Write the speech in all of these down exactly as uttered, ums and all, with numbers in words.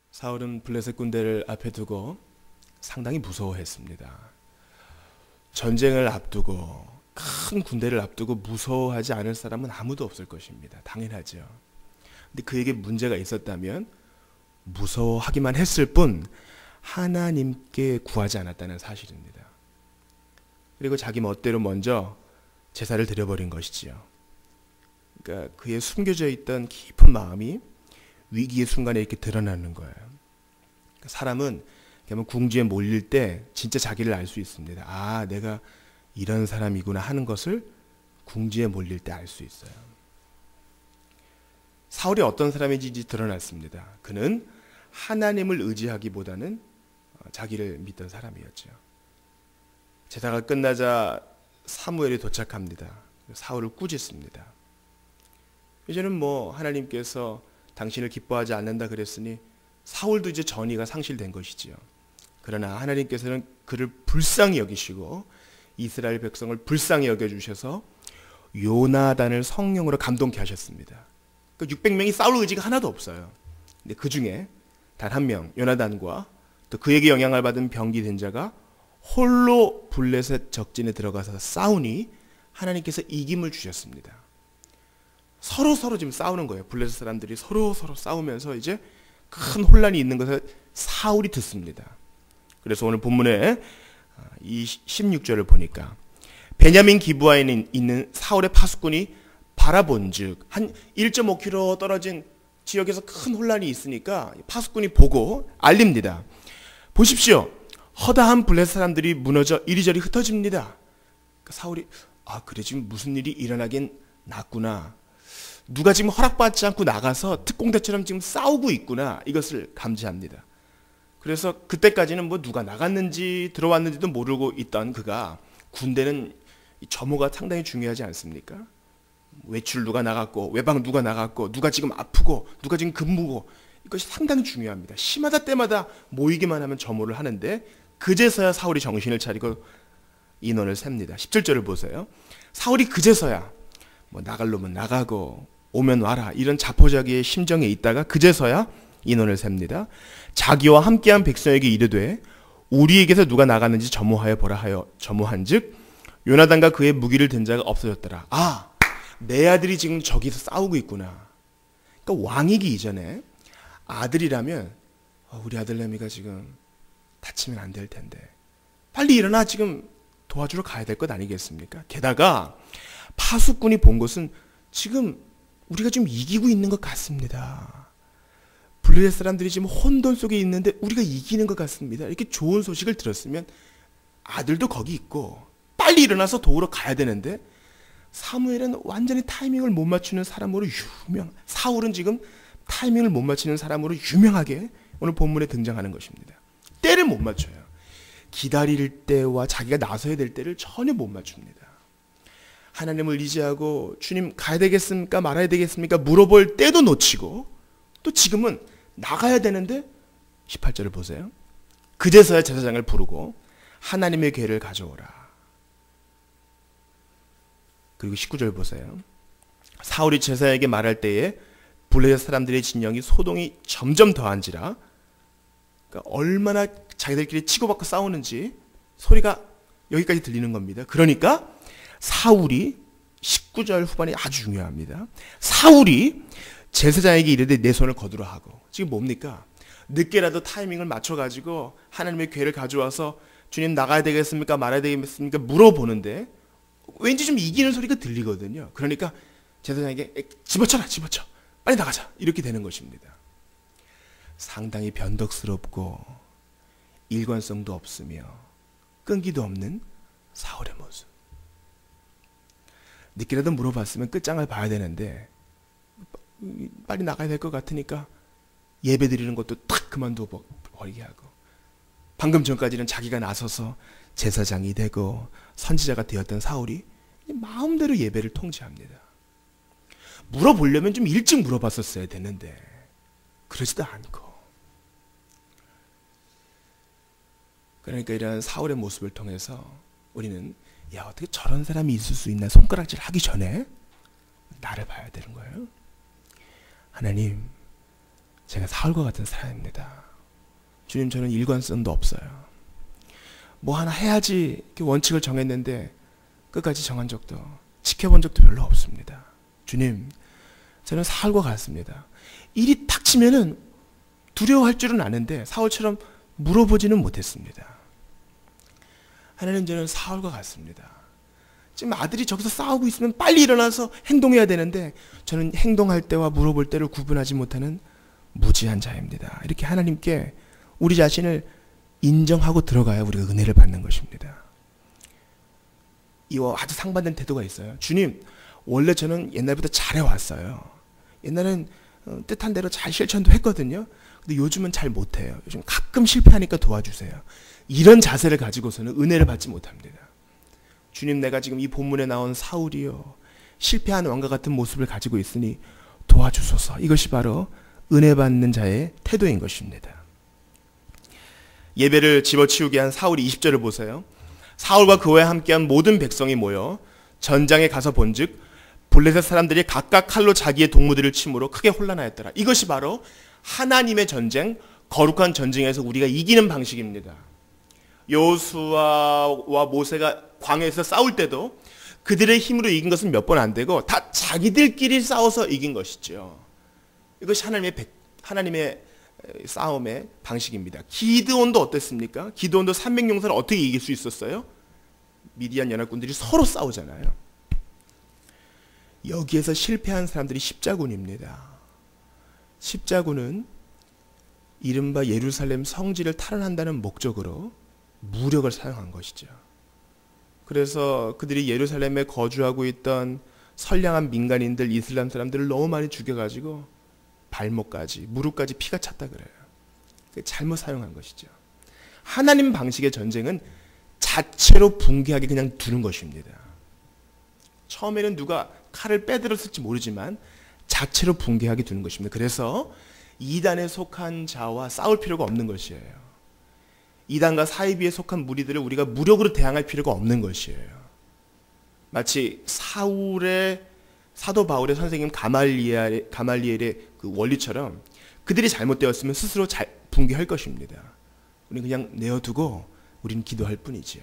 사울은 블레셋 군대를 앞에 두고 상당히 무서워했습니다. 전쟁을 앞두고 큰 군대를 앞두고 무서워하지 않을 사람은 아무도 없을 것입니다. 당연하죠. 근데 그에게 문제가 있었다면 무서워하기만 했을 뿐 하나님께 구하지 않았다는 사실입니다. 그리고 자기 멋대로 먼저 제사를 드려버린 것이지요. 그러니까 그의 숨겨져 있던 깊은 마음이 위기의 순간에 이렇게 드러나는 거예요. 그러니까 사람은 궁지에 몰릴 때 진짜 자기를 알 수 있습니다. 아, 내가 이런 사람이구나 하는 것을 궁지에 몰릴 때 알 수 있어요. 사울이 어떤 사람인지 드러났습니다. 그는 하나님을 의지하기보다는 자기를 믿던 사람이었죠. 제사가 끝나자 사무엘이 도착합니다. 사울을 꾸짖습니다. 이제는 뭐 하나님께서 당신을 기뻐하지 않는다 그랬으니 사울도 이제 전의가 상실된 것이지요. 그러나 하나님께서는 그를 불쌍히 여기시고 이스라엘 백성을 불쌍히 여겨주셔서 요나단을 성령으로 감동케 하셨습니다. 그러니까 육백 명이 싸울 의지가 하나도 없어요. 근데 그 중에 단 한 명, 요나단과 또 그에게 영향을 받은 병기 된 자가 홀로 블레셋 적진에 들어가서 싸우니 하나님께서 이김을 주셨습니다. 서로 서로 지금 싸우는 거예요. 블레셋 사람들이 서로 서로 싸우면서 이제 큰 혼란이 있는 것을 사울이 듣습니다. 그래서 오늘 본문에 이 십육 절을 보니까 베냐민 기브아에 있는 사울의 파수꾼이 바라본즉 한 일 점 오 킬로미터 떨어진 지역에서 큰 혼란이 있으니까 파수꾼이 보고 알립니다. 보십시오. 허다한 블레셋 사람들이 무너져 이리저리 흩어집니다. 그러니까 사울이 아 그래 지금 무슨 일이 일어나긴 났구나. 누가 지금 허락받지 않고 나가서 특공대처럼 지금 싸우고 있구나. 이것을 감지합니다. 그래서 그때까지는 뭐 누가 나갔는지 들어왔는지도 모르고 있던 그가 군대는 점호가 상당히 중요하지 않습니까? 외출 누가 나갔고 외방 누가 나갔고 누가 지금 아프고 누가 지금 근무고 이것이 상당히 중요합니다. 심하다 때마다 모이기만 하면 점호를 하는데 그제서야 사울이 정신을 차리고 인원을 셉니다. 십칠 절을 보세요. 사울이 그제서야 뭐 나갈 놈은 나가고 오면 와라 이런 자포자기의 심정에 있다가 그제서야 인원을 셉니다. 자기와 함께한 백성에게 이르되 우리에게서 누가 나갔는지 점호하여 보라 하여 점호한즉 요나단과 그의 무기를 든 자가 없어졌더라. 아, 내 아들이 지금 저기서 싸우고 있구나. 그러니까 왕이기 이전에 아들이라면 어, 우리 아들내미가 지금 다치면 안 될 텐데 빨리 일어나 지금 도와주러 가야 될 것 아니겠습니까? 게다가 파수꾼이 본 것은 지금 우리가 지금 이기고 있는 것 같습니다. 블레셋 사람들이 지금 혼돈 속에 있는데 우리가 이기는 것 같습니다. 이렇게 좋은 소식을 들었으면 아들도 거기 있고 빨리 일어나서 도우러 가야 되는데 사무엘은 완전히 타이밍을 못 맞추는 사람으로 유명, 사울은 지금 타이밍을 못 맞추는 사람으로 유명하게 오늘 본문에 등장하는 것입니다. 때를 못 맞춰요. 기다릴 때와 자기가 나서야 될 때를 전혀 못 맞춥니다. 하나님을 의지하고 주님 가야 되겠습니까? 말아야 되겠습니까? 물어볼 때도 놓치고 또 지금은 나가야 되는데 십팔 절을 보세요. 그제서야 제사장을 부르고 하나님의 궤를 가져오라. 그리고 십구 절 보세요. 사울이 제사에게 말할 때에 블레셋 사람들의 진영이 소동이 점점 더한지라. 그러니까 얼마나 자기들끼리 치고받고 싸우는지 소리가 여기까지 들리는 겁니다. 그러니까 사울이 십구 절 후반이 아주 중요합니다. 사울이 제사장에게 이르되 내 손을 거두라 하고 지금 뭡니까? 늦게라도 타이밍을 맞춰가지고 하나님의 궤를 가져와서 주님 나가야 되겠습니까? 말아야 되겠습니까? 물어보는데 왠지 좀 이기는 소리가 들리거든요. 그러니까 제사장에게 집어쳐라 집어쳐 빨리 나가자 이렇게 되는 것입니다. 상당히 변덕스럽고 일관성도 없으며 끈기도 없는 사울의 모습. 늦게라도 물어봤으면 끝장을 봐야 되는데 빨리 나가야 될 것 같으니까 예배 드리는 것도 탁 그만둬 버리게 하고 방금 전까지는 자기가 나서서 제사장이 되고 선지자가 되었던 사울이 마음대로 예배를 통제합니다. 물어보려면 좀 일찍 물어봤었어야 되는데 그러지도 않고. 그러니까 이런 사울의 모습을 통해서 우리는 야 어떻게 저런 사람이 있을 수 있나 손가락질 하기 전에 나를 봐야 되는 거예요. 하나님 제가 사울과 같은 사람입니다. 주님, 저는 일관성도 없어요. 뭐 하나 해야지 이렇게 원칙을 정했는데 끝까지 정한 적도, 지켜본 적도 별로 없습니다. 주님, 저는 사울과 같습니다. 일이 탁 치면은 두려워할 줄은 아는데 사울처럼 물어보지는 못했습니다. 하나님, 저는 사울과 같습니다. 지금 아들이 저기서 싸우고 있으면 빨리 일어나서 행동해야 되는데 저는 행동할 때와 물어볼 때를 구분하지 못하는 무지한 자입니다. 이렇게 하나님께 우리 자신을 인정하고 들어가야 우리가 은혜를 받는 것입니다. 이와 아주 상반된 태도가 있어요. 주님, 원래 저는 옛날부터 잘해왔어요. 옛날엔 뜻한 대로 잘 실천도 했거든요. 근데 요즘은 잘 못해요. 요즘 가끔 실패하니까 도와주세요. 이런 자세를 가지고서는 은혜를 받지 못합니다. 주님, 내가 지금 이 본문에 나온 사울이요, 실패한 왕과 같은 모습을 가지고 있으니 도와주소서. 이것이 바로 은혜 받는 자의 태도인 것입니다. 예배를 집어치우게 한 사울이 이십 절을 보세요. 사울과 그와 함께한 모든 백성이 모여 전장에 가서 본즉 블레셋 사람들이 각각 칼로 자기의 동무들을 침으로 크게 혼란하였더라. 이것이 바로 하나님의 전쟁, 거룩한 전쟁에서 우리가 이기는 방식입니다. 여호수아와 모세가 광야에서 싸울 때도 그들의 힘으로 이긴 것은 몇 번 안 되고 다 자기들끼리 싸워서 이긴 것이죠. 이것이 하나님의 백, 하나님의 싸움의 방식입니다. 기드온도 어땠습니까? 기드온도 삼백 용사를 어떻게 이길 수 있었어요? 미디안 연합군들이 서로 싸우잖아요. 여기에서 실패한 사람들이 십자군입니다. 십자군은 이른바 예루살렘 성지를 탈환한다는 목적으로 무력을 사용한 것이죠. 그래서 그들이 예루살렘에 거주하고 있던 선량한 민간인들, 이슬람 사람들을 너무 많이 죽여가지고 발목까지, 무릎까지 피가 찼다 그래요. 잘못 사용한 것이죠. 하나님 방식의 전쟁은 자체로 붕괴하게 그냥 두는 것입니다. 처음에는 누가 칼을 빼들었을지 모르지만 자체로 붕괴하게 두는 것입니다. 그래서 이단에 속한 자와 싸울 필요가 없는 것이에요. 이단과 사이비에 속한 무리들을 우리가 무력으로 대항할 필요가 없는 것이에요. 마치 사울의 사도 바울의 선생님 가말리엘의, 가말리엘의 그 원리처럼 그들이 잘못되었으면 스스로 잘 붕괴할 것입니다. 우리는 그냥 내어두고 우리는 기도할 뿐이지요.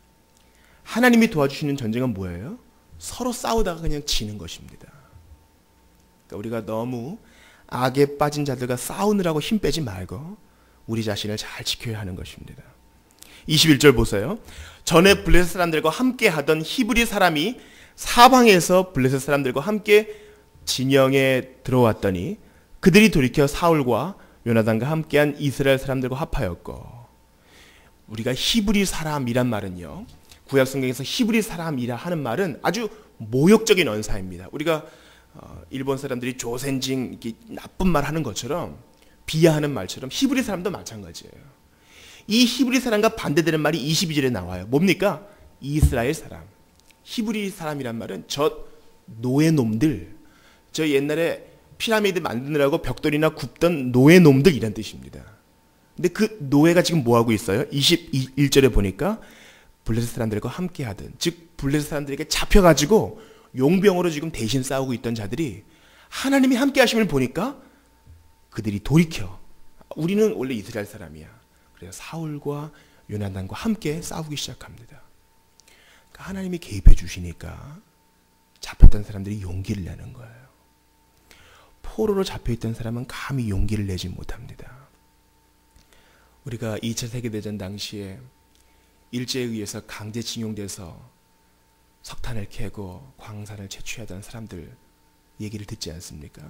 하나님이 도와주시는 전쟁은 뭐예요? 서로 싸우다가 그냥 지는 것입니다. 그러니까 우리가 너무 악에 빠진 자들과 싸우느라고 힘 빼지 말고 우리 자신을 잘 지켜야 하는 것입니다. 이십일 절 보세요. 전에 블레셋 사람들과 함께 하던 히브리 사람이 사방에서 블레셋 사람들과 함께 진영에 들어왔더니 그들이 돌이켜 사울과 요나단과 함께한 이스라엘 사람들과 합하였고, 우리가 히브리 사람이란 말은요, 구약 성경에서 히브리 사람이라 하는 말은 아주 모욕적인 언사입니다. 우리가 어, 일본 사람들이 조센징 이렇게 나쁜 말 하는 것처럼, 비하하는 말처럼 히브리 사람도 마찬가지예요. 이 히브리 사람과 반대되는 말이 이십이 절에 나와요. 뭡니까? 이스라엘 사람. 히브리 사람이란 말은 저 노예놈들, 저 옛날에 피라미드 만드느라고 벽돌이나 굽던 노예놈들 이란 뜻입니다. 근데 그 노예가 지금 뭐하고 있어요? 이십일 절에 보니까 블레셋 사람들과 함께 하든, 즉 블레셋 사람들에게 잡혀가지고 용병으로 지금 대신 싸우고 있던 자들이 하나님이 함께 하심을 보니까 그들이 돌이켜, 우리는 원래 이스라엘 사람이야. 그래서 사울과 요나단과 함께 싸우기 시작합니다. 그러니까 하나님이 개입해 주시니까 잡혔던 사람들이 용기를 내는 거예요. 포로로 잡혀있던 사람은 감히 용기를 내지 못합니다. 우리가 이 차 세계대전 당시에 일제에 의해서 강제징용돼서 석탄을 캐고 광산을 채취하던 사람들 얘기를 듣지 않습니까?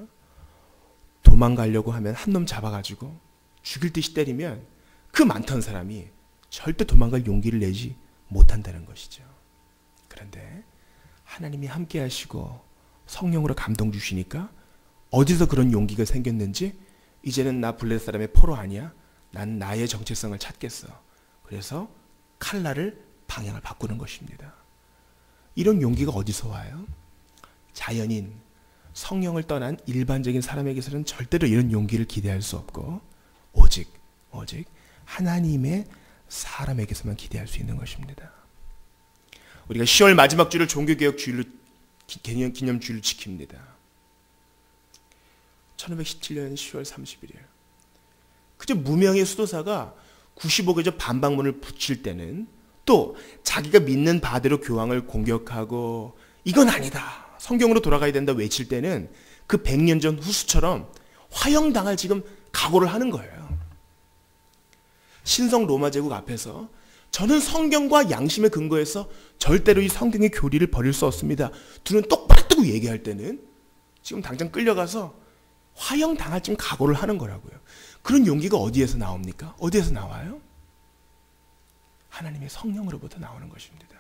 도망가려고 하면 한 놈 잡아가지고 죽일 듯이 때리면 그 많던 사람이 절대 도망갈 용기를 내지 못한다는 것이죠. 그런데 하나님이 함께 하시고 성령으로 감동 주시니까 어디서 그런 용기가 생겼는지, 이제는 나 블레셋 사람의 포로 아니야. 난 나의 정체성을 찾겠어. 그래서 칼날을 방향을 바꾸는 것입니다. 이런 용기가 어디서 와요? 자연인, 성령을 떠난 일반적인 사람에게서는 절대로 이런 용기를 기대할 수 없고, 오직 오직 하나님의 사람에게서만 기대할 수 있는 것입니다. 우리가 시월 마지막 주를 종교개혁 주일로 기념, 기념주일로 지킵니다. 천오백십칠 년 시월 삼십 일이에요. 그저 무명의 수도사가 구십오 개 반박문을 붙일 때는 또 자기가 믿는 바대로 교황을 공격하고 이건 아니다, 성경으로 돌아가야 된다 외칠 때는 그 백 년 전 후수처럼 화형당할 지금 각오를 하는 거예요. 신성 로마 제국 앞에서 저는 성경과 양심에 근거해서 절대로 이 성경의 교리를 버릴 수 없습니다, 두 눈 똑바로 뜨고 얘기할 때는 지금 당장 끌려가서 화형당할 지금 각오를 하는 거라고요. 그런 용기가 어디에서 나옵니까? 어디에서 나와요? 하나님의 성령으로부터 나오는 것입니다.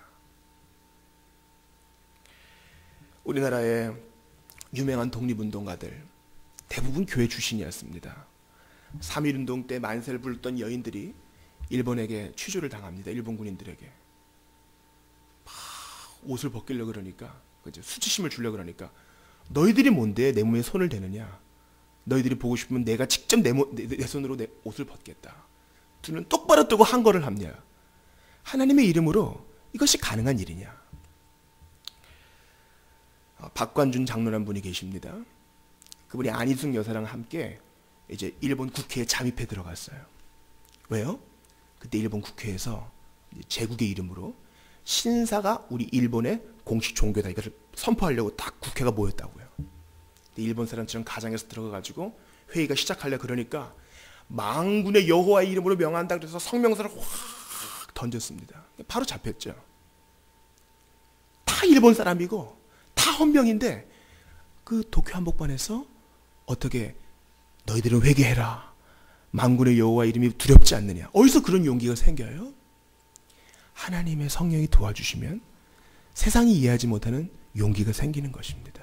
우리나라의 유명한 독립운동가들 대부분 교회 출신이었습니다. 삼일운동 때 만세를 불렀던 여인들이 일본에게 취조를 당합니다. 일본 군인들에게 막 옷을 벗기려고 그러니까, 수치심을 주려고 그러니까 너희들이 뭔데 내 몸에 손을 대느냐, 너희들이 보고 싶으면 내가 직접 내, 내, 내 손으로 내 옷을 벗겠다. 두 눈 똑바로 뜨고 한 거를 합냐. 하나님의 이름으로 이것이 가능한 일이냐. 박관준 장로란 분이 계십니다. 그분이 안희숙 여사랑 함께 이제 일본 국회에 잠입해 들어갔어요. 왜요? 그때 일본 국회에서 제국의 이름으로 신사가 우리 일본의 공식 종교다 이것을 선포하려고 딱 국회가 모였다고요. 일본 사람처럼 가장에서 들어가가지고 회의가 시작하려 그러니까 망군의 여호와의 이름으로 명한다 그래서 성명서를 확 던졌습니다. 바로 잡혔죠. 다 일본 사람이고 다 헌병인데 그 도쿄 한복판에서 어떻게 너희들은 회개해라, 망군의 여호와 이름이 두렵지 않느냐. 어디서 그런 용기가 생겨요? 하나님의 성령이 도와주시면 세상이 이해하지 못하는 용기가 생기는 것입니다.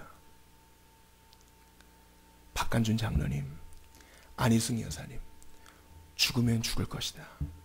박관준 장로님, 안희숙 여사님, 죽으면 죽을 것이다.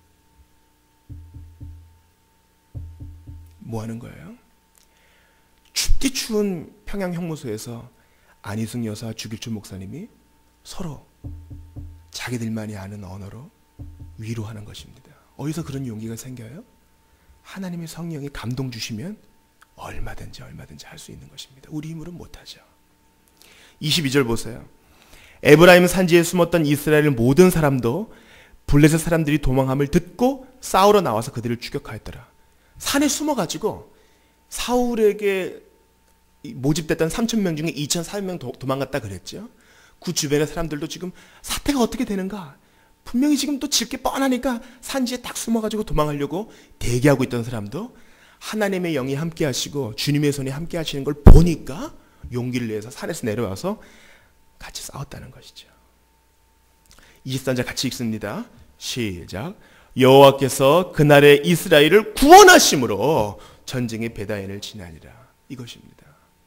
뭐 하는 거예요? 춥디 추운 평양 형무소에서 안희숙 여사와 주길주 목사님이 서로 자기들만이 아는 언어로 위로하는 것입니다. 어디서 그런 용기가 생겨요? 하나님의 성령이 감동 주시면 얼마든지 얼마든지 할 수 있는 것입니다. 우리 힘으로는 못하죠. 이십이 절 보세요. 에브라임 산지에 숨었던 이스라엘 모든 사람도 블레셋 사람들이 도망함을 듣고 싸우러 나와서 그들을 추격하였더라. 산에 숨어가지고 사울에게 모집됐던 삼천 명 중에 이천사백 명 도망갔다 그랬죠. 그 주변의 사람들도 지금 사태가 어떻게 되는가, 분명히 지금 또 질 게 뻔하니까 산지에 딱 숨어가지고 도망하려고 대기하고 있던 사람도 하나님의 영이 함께 하시고 주님의 손이 함께 하시는 걸 보니까 용기를 내서 산에서 내려와서 같이 싸웠다는 것이죠. 이십삼 절 같이 읽습니다. 시작. 여호와께서 그날에 이스라엘을 구원하심으로 전쟁의 베다인을 지나니라. 이것입니다.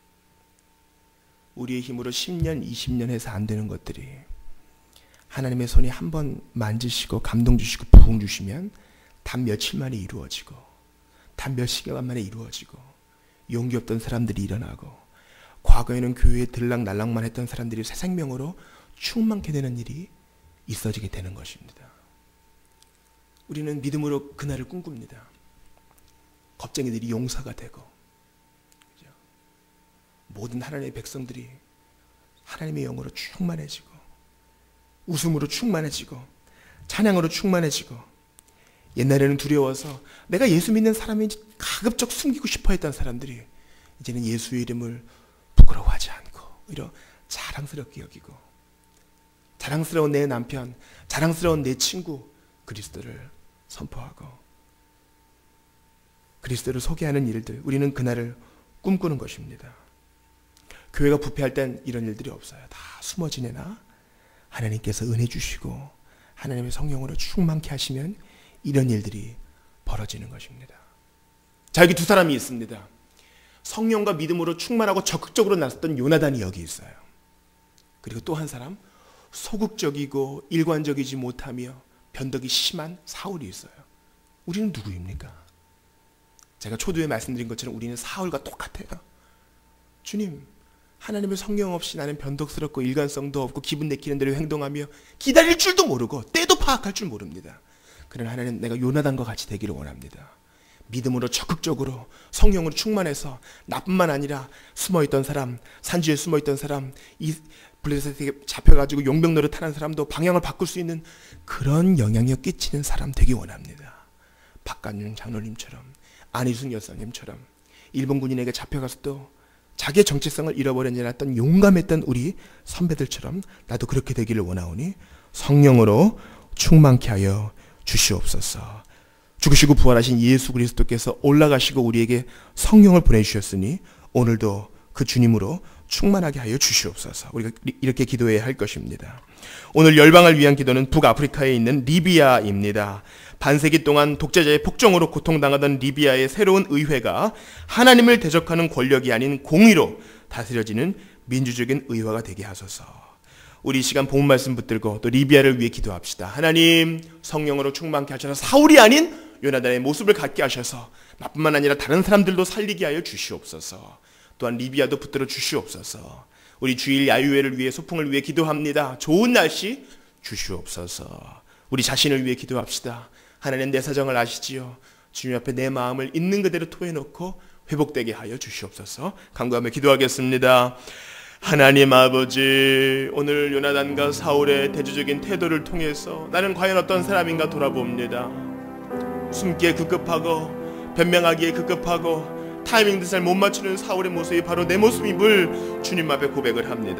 우리의 힘으로 십 년, 이십 년 해서 안 되는 것들이 하나님의 손이 한번 만지시고 감동 주시고 부흥 주시면 단 며칠 만에 이루어지고 단 몇 시간 만에 이루어지고 용기 없던 사람들이 일어나고 과거에는 교회에 들락날락만 했던 사람들이 새 생명으로 충만케 되는 일이 있어지게 되는 것입니다. 우리는 믿음으로 그날을 꿈꿉니다. 겁쟁이들이 용사가 되고 모든 하나님의 백성들이 하나님의 영으로 충만해지고 웃음으로 충만해지고 찬양으로 충만해지고, 옛날에는 두려워서 내가 예수 믿는 사람인지 가급적 숨기고 싶어 했던 사람들이 이제는 예수의 이름을 부끄러워하지 않고 오히려 자랑스럽게 여기고, 자랑스러운 내 남편, 자랑스러운 내 친구 그리스도를 선포하고 그리스도를 소개하는 일들, 우리는 그날을 꿈꾸는 것입니다. 교회가 부패할 땐 이런 일들이 없어요. 다 숨어 지내나 하나님께서 은혜 주시고 하나님의 성령으로 충만케 하시면 이런 일들이 벌어지는 것입니다. 자, 여기 두 사람이 있습니다. 성령과 믿음으로 충만하고 적극적으로 나섰던 요나단이 여기 있어요. 그리고 또 한 사람, 소극적이고 일관적이지 못하며 변덕이 심한 사울이 있어요. 우리는 누구입니까? 제가 초두에 말씀드린 것처럼 우리는 사울과 똑같아요. 주님, 하나님의 성령 없이 나는 변덕스럽고 일관성도 없고 기분 내키는 대로 행동하며 기다릴 줄도 모르고 때도 파악할 줄 모릅니다. 그러나 하나님, 내가 요나단과 같이 되기를 원합니다. 믿음으로 적극적으로 성령으로 충만해서 나뿐만 아니라 숨어있던 사람, 산지에 숨어있던 사람, 이 블레셋에게 잡혀가지고 용병 노릇하는 사람도 방향을 바꿀 수 있는 그런 영향력 끼치는 사람 되기 원합니다. 박관윤 장로님처럼, 안희숙 여사님처럼 일본 군인에게 잡혀가서 또 자기의 정체성을 잃어버리지 않았던 용감했던 우리 선배들처럼 나도 그렇게 되기를 원하오니 성령으로 충만케 하여 주시옵소서. 죽으시고 부활하신 예수 그리스도께서 올라가시고 우리에게 성령을 보내주셨으니 오늘도 그 주님으로 충만하게 하여 주시옵소서. 우리가 이렇게 기도해야 할 것입니다. 오늘 열방을 위한 기도는 북아프리카에 있는 리비아입니다. 반세기 동안 독재자의 폭정으로 고통당하던 리비아의 새로운 의회가 하나님을 대적하는 권력이 아닌 공의로 다스려지는 민주적인 의회가 되게 하소서. 우리 이 시간 본문 말씀 붙들고 또 리비아를 위해 기도합시다. 하나님, 성령으로 충만케 하셔서 사울이 아닌 요나단의 모습을 갖게 하셔서 나뿐만 아니라 다른 사람들도 살리게 하여 주시옵소서. 또한 리비아도 붙들어 주시옵소서. 우리 주일 야유회를 위해, 소풍을 위해 기도합니다. 좋은 날씨 주시옵소서. 우리 자신을 위해 기도합시다. 하나님, 내 사정을 아시지요. 주님 앞에 내 마음을 있는 그대로 토해놓고 회복되게 하여 주시옵소서. 간구하며 기도하겠습니다. 하나님 아버지, 오늘 요나단과 사울의 대조적인 태도를 통해서 나는 과연 어떤 사람인가 돌아봅니다. 숨기에 급급하고 변명하기에 급급하고 타이밍도 잘 못 맞추는 사울의 모습이 바로 내 모습임을 주님 앞에 고백을 합니다.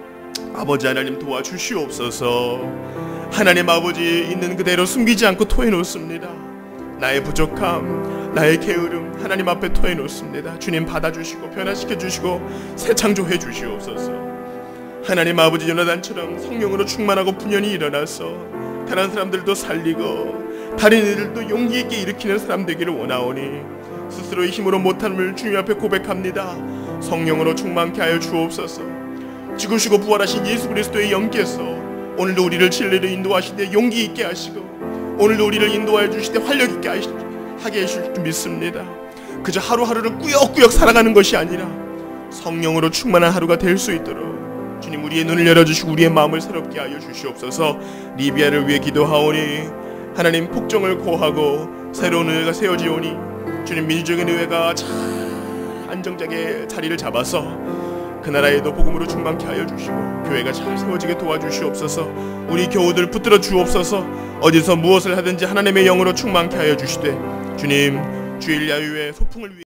아버지 하나님, 도와주시옵소서. 하나님 아버지, 있는 그대로 숨기지 않고 토해놓습니다. 나의 부족함, 나의 게으름 하나님 앞에 토해놓습니다. 주님 받아주시고 변화시켜주시고 새 창조해 주시옵소서. 하나님 아버지, 요나단처럼 성령으로 충만하고 분연히 일어나서 다른 사람들도 살리고 다른 이들도 용기 있게 일으키는 사람 되기를 원하오니 스스로의 힘으로 못함을 주님 앞에 고백합니다. 성령으로 충만케 하여 주옵소서. 죽으시고 부활하신 예수 그리스도의 영께서 오늘도 우리를 진리로 인도하시되 용기 있게 하시고 오늘도 우리를 인도하여 주시되 활력 있게 하게 해주실 줄 믿습니다. 그저 하루하루를 꾸역꾸역 살아가는 것이 아니라 성령으로 충만한 하루가 될 수 있도록 주님 우리의 눈을 열어주시고 우리의 마음을 새롭게 하여 주시옵소서. 리비아를 위해 기도하오니 하나님, 폭정을 고하고 새로운 의회가 세워지오니 주님, 민주적인 의회가 잘 안정되게 자리를 잡아서 그 나라에도 복음으로 충만케 하여 주시고 교회가 잘 세워지게 도와주시옵소서. 우리 교우들 붙들어 주옵소서. 어디서 무엇을 하든지 하나님의 영으로 충만케 하여 주시되 주님, 주일 야유회 소풍을 위해